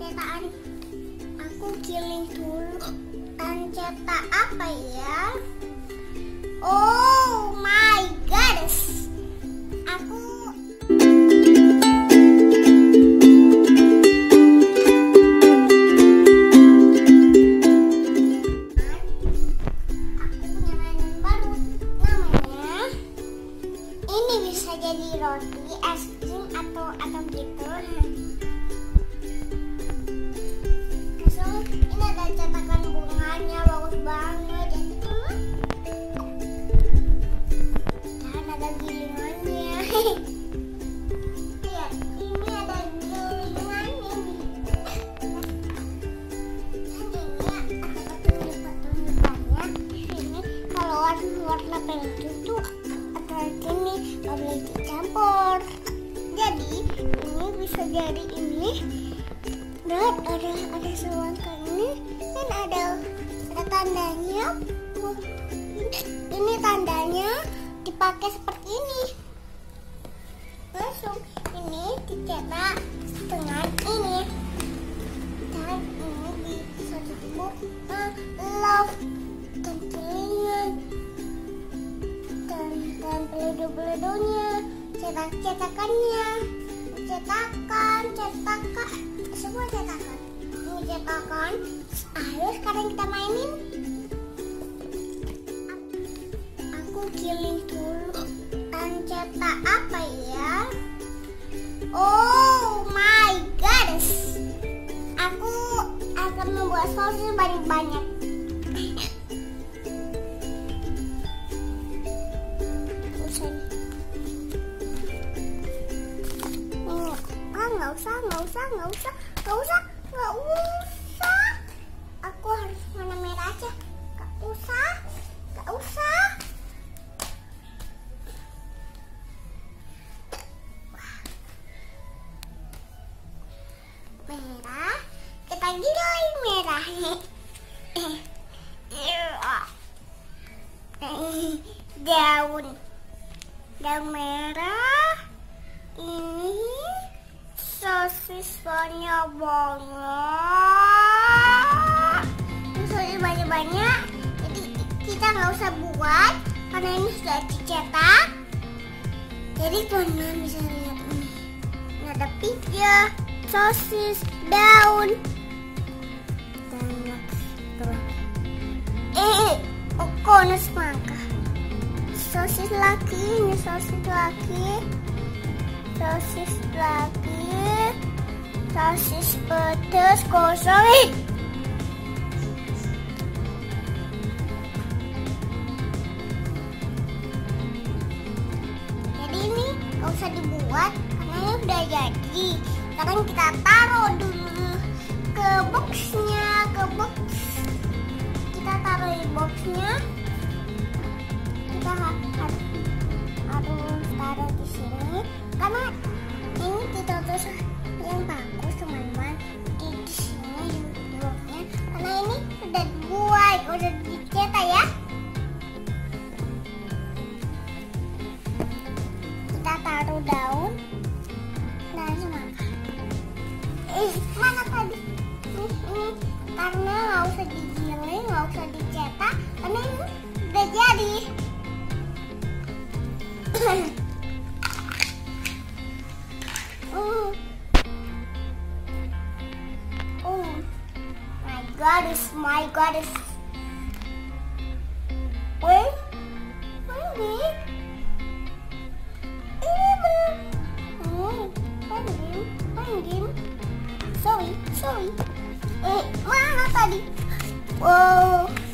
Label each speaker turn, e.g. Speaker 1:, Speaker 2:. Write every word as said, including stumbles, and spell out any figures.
Speaker 1: cetakan. Aku giling dulu. Dan cetak apa ya? Oh my goodness. Aku jadi roti, es krim atau atau gitu. So, ini ada cetakan bunganya bagus banget dan ada gilingannya. Lihat, ini ada gilingannya. Dan ini ada petunjuk-petunjukannya. Ini kalau warna-warna playdoh itu ini nggak boleh dicampur. Jadi ini bisa jadi ini dan ada ada selangkah ini dan ada ada tandanya. Ini tandanya dipakai seperti ini. Langsung ini dicetak dengan ini dan ini disebut love dan gilingan dan playdoh-playdohnya, cetak-cetakannya, cetakan, cetakan, semua cetakan. Ini cetakan. Ayo sekarang kita mainin. Aku giling dulu. Dan cetak apa ya? Oh my goodness. Aku akan membuat sosis banyak-banyak. Nggak usah, nggak usah, nggak usah, nggak usah, nggak usah. Aku harus warna merah aja. Nggak usah, nggak usah. Merah, kita giling merah. Daun, daun merah. Ini sosis banyak banget. Sosis banyak-banyak. Jadi kita nggak usah buat karena ini sudah dicetak. Jadi teman-teman bisa lihat ini. Ini ada pizza, sosis, daun, dan eh, oh, kok semangka. Sosis lagi, ini sosis lagi. Sosis lagi, sosis pedas kosong. Jadi ini gak usah dibuat karena ini udah jadi. Sekarang kita taruh dulu ke boxnya, ke box. Kita taruh di boxnya. Kita harus harus taruh di sini. Karena ini tidak terus yang bagus teman-teman di, di sini di bloknya karena ini udah dibuat, udah dicetak ya. Kita taruh daun dan semangka. Eh mana tadi? Ini, ini karena nggak usah digiling, nggak usah dicetak karena ini udah jadi. Oh, oh my goodness, my goodness. Wait, ini, ini benar. Hmm, penggim, penggim. Sorry, sorry. Eh, mana tadi? Wow.